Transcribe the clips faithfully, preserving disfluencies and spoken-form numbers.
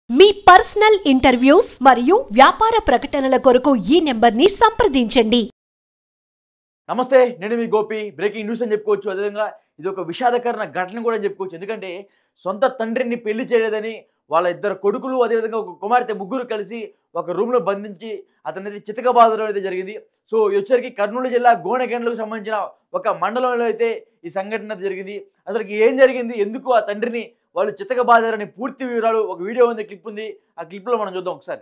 మీ personal interviews మరియు వ్యాపార ప్రకటనల కొరకు ఈ నెంబర్ని సంప్రదించండి. నమస్తే, నేను మీ గోపి. బ్రేకింగ్ న్యూస్ అని చెప్పుకోవచ్చు. అదేవిధంగా ఇది ఒక విషాదకరణ ఘటన కూడా అని చెప్పుకోవచ్చు. ఎందుకంటే సొంత తండ్రిని పెళ్లి చేయలేదని వాళ్ళ ఇద్దరు కొడుకులు, అదేవిధంగా ఒక కుమార్తె ముగ్గురు కలిసి ఒక రూమ్లో బంధించి అతనైతే చితకబాదడం అయితే జరిగింది. సో ఇది వచ్చరికి కర్నూలు జిల్లా గోనెగండ్లకు సంబంధించిన ఒక మండలంలో అయితే ఈ సంఘటన అయితే జరిగింది. అసలుకి ఏం జరిగింది, ఎందుకు ఆ తండ్రిని వాళ్ళు చితకబాదారని పూర్తి వివరాలు ఒక వీడియో ఉంది, క్లిప్ ఉంది. ఆ క్లిప్లో మనం చూద్దాం ఒకసారి.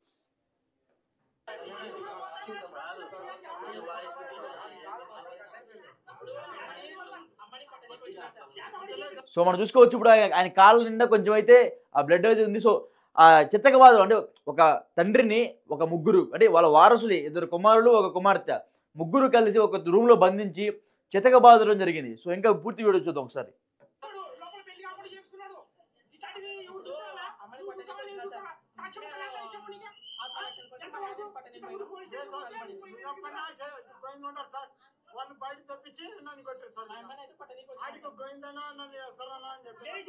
సో మనం చూసుకోవచ్చు, ఇప్పుడు ఆయన కాళ్ళ నిండా కొంచెం అయితే ఆ బ్లడ్ అయితే ఉంది. సో ఆ చిత్తకబాదులు అంటే ఒక తండ్రిని ఒక ముగ్గురు అంటే వాళ్ళ వారసులు, ఇద్దరు కుమారులు ఒక కుమార్తె ముగ్గురు కలిసి ఒక రూమ్ లో బంధించి చితకబాదడం జరిగింది. సో ఇంకా పూర్తి వీడియో చూద్దాం ఒకసారి. వాళ్ళు బయట తప్పించి నన్ను కొట్టారు సార్. ఆడికి గోయిందనా నన్ను వేస్తారనా అని చెప్పి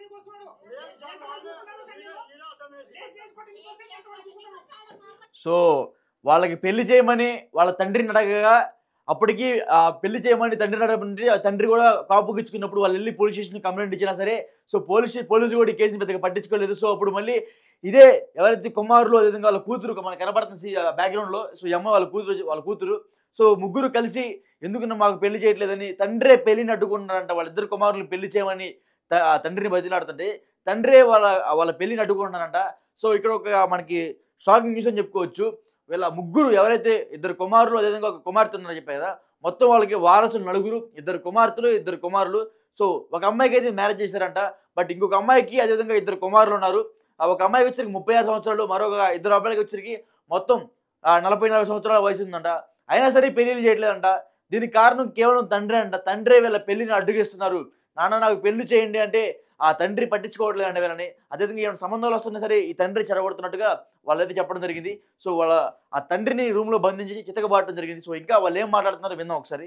సో వాళ్ళకి పెళ్లి చేయమని వాళ్ళ తండ్రిని అడగగా అప్పటికి ఆ పెళ్లి చేయమని తండ్రిని అడగండి, తండ్రి కూడా కాపుకిచ్చుకున్నప్పుడు వాళ్ళు వెళ్ళి పోలీస్ స్టేషన్ కంప్లైంట్ ఇచ్చినా సరే సో పోలీస్ పోలీసులు కూడా ఈ కేసుని పెద్దగా పట్టించుకోలేదు. సో అప్పుడు మళ్ళీ ఇదే ఎవరైతే కుమారులు, అదేవిధంగా వాళ్ళ కూతురు మనకు కనపడుతుంది బ్యాక్గ్రౌండ్లో, సో ఈ అమ్మ వాళ్ళ కూతురు వాళ్ళ కూతురు సో ముగ్గురు కలిసి ఎందుకు మాకు పెళ్లి చేయట్లేదని తండ్రే పెళ్లిని అడ్డుకుంటున్నారంట. వాళ్ళిద్దరు కుమారులు పెళ్లి చేయమని తండ్రిని బతిలాడుతుంటే తండ్రే వాళ్ళ వాళ్ళ పెళ్లిని అడ్డుకుంటున్నారంట. సో ఇక్కడ ఒక మనకి షాకింగ్ న్యూస్ అని చెప్పుకోవచ్చు. వీళ్ళ ముగ్గురు ఎవరైతే ఇద్దరు కుమారులు, అదేవిధంగా ఒక కుమార్తె ఉన్నారని చెప్పారు కదా, మొత్తం వాళ్ళకి వారసులు నలుగురు, ఇద్దరు కుమార్తెలు ఇద్దరు కుమారులు. సో ఒక అమ్మాయికి అయితే మ్యారేజ్ చేశారంట, బట్ ఇంకొక అమ్మాయికి అదేవిధంగా ఇద్దరు కుమారులు ఉన్నారు. ఒక అమ్మాయికి వచ్చరికి ముప్పై ఆరు సంవత్సరాలు, మరొక ఇద్దరు అబ్బాయికి వచ్చరికి మొత్తం నలభై నాలుగు సంవత్సరాల వయసు ఉందంట. అయినా సరే పెళ్లిళ్ళు చేయట్లేదంట. దీనికి కారణం కేవలం తండ్రి అంట. తండ్రే వీళ్ళ పెళ్లిని అడ్డుగిస్తున్నారు. నాన్న నాకు పెళ్లి చేయండి అంటే ఆ తండ్రి పట్టించుకోవట్లేదంట వీళ్ళని. అదేవిధంగా ఏమైనా సంబంధాలు వస్తున్నా సరే ఈ తండ్రి చెడగొడుతున్నట్టుగా వాళ్ళైతే చెప్పడం జరిగింది. సో వాళ్ళ ఆ తండ్రిని రూమ్లో బంధించి చితకబాటడం జరిగింది. సో ఇంకా వాళ్ళు ఏం మాట్లాడుతున్నారో విందాం ఒకసారి.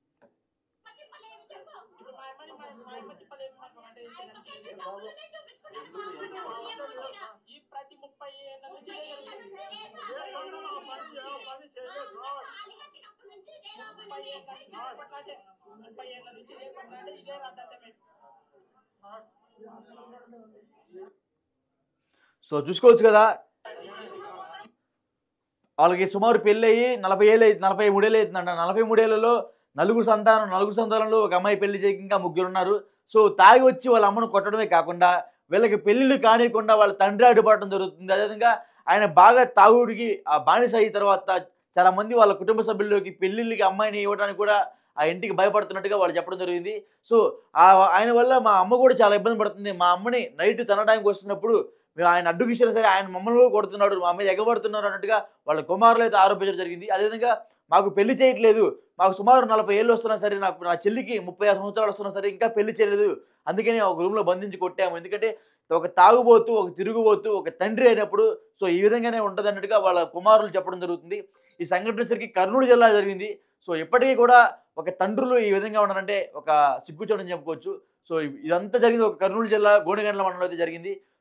సో చూసుకోవచ్చు కదా, వాళ్ళకి సుమారు పెళ్ళి అయ్యి నలభై ఏళ్ళు అయితే నలభై మూడేళ్ళు అవుతుందంట. నలభై మూడేళ్లలో నలుగురు సంతానం నలుగురు సంతానంలో ఒక అమ్మాయి పెళ్లి చేయక ఇంకా ముగ్గురు ఉన్నారు. సో తాగి వచ్చి వాళ్ళ అమ్మను కొట్టడమే కాకుండా వీళ్ళకి పెళ్ళిళ్ళు కానియకుండా వాళ్ళ తండ్రి అడ్డుపడటం జరుగుతుంది. అదేవిధంగా ఆయన బాగా తాగుడికి ఆ బానిస అయిన తర్వాత చాలా మంది వాళ్ళ కుటుంబ సభ్యుల్లోకి పెళ్ళిళ్ళకి అమ్మాయిని ఇవ్వడానికి కూడా ఆ ఇంటికి భయపడుతున్నట్టుగా వాళ్ళు చెప్పడం జరిగింది. సో ఆయన వల్ల మా అమ్మ కూడా చాలా ఇబ్బంది పడుతుంది. మా అమ్మని నైట్ తనడానికి వస్తున్నప్పుడు మేము ఆయన అడ్డుకి ఇచ్చినా సరే ఆయన మమ్మల్ని కూడా కొడుతున్నాడు, మా మీద ఎగబడుతున్నారు అన్నట్టుగా వాళ్ళ కుమారులు అయితే ఆరోపించడం జరిగింది. అదేవిధంగా మాకు పెళ్లి చేయట్లేదు, మాకు సుమారు నలభై ఏళ్ళు వస్తున్నా సరే, నాకు నా చెల్లికి ముప్పై ఆరు సంవత్సరాలు వస్తున్నా సరే ఇంకా పెళ్లి చేయలేదు, అందుకని ఒక రూమ్లో బంధించి కొట్టాము. ఎందుకంటే ఒక తాగుబోతు, ఒక తిరుగుబోతు, ఒక తండ్రి అయినప్పుడు సో ఈ విధంగానే ఉంటుంది అన్నట్టుగా వాళ్ళ కుమారులు చెప్పడం జరుగుతుంది. ఈ సంఘటన వచ్చరికి కర్నూలు జిల్లా జరిగింది. సో ఇప్పటికీ కూడా ఒక తండ్రులు ఈ విధంగా ఉన్నారంటే ఒక సిగ్గుచోటని చెప్పుకోవచ్చు. సో ఇదంతా జరిగింది ఒక కర్నూలు జిల్లా గోనెగండ్ల మండలంలో అయితే జరిగింది.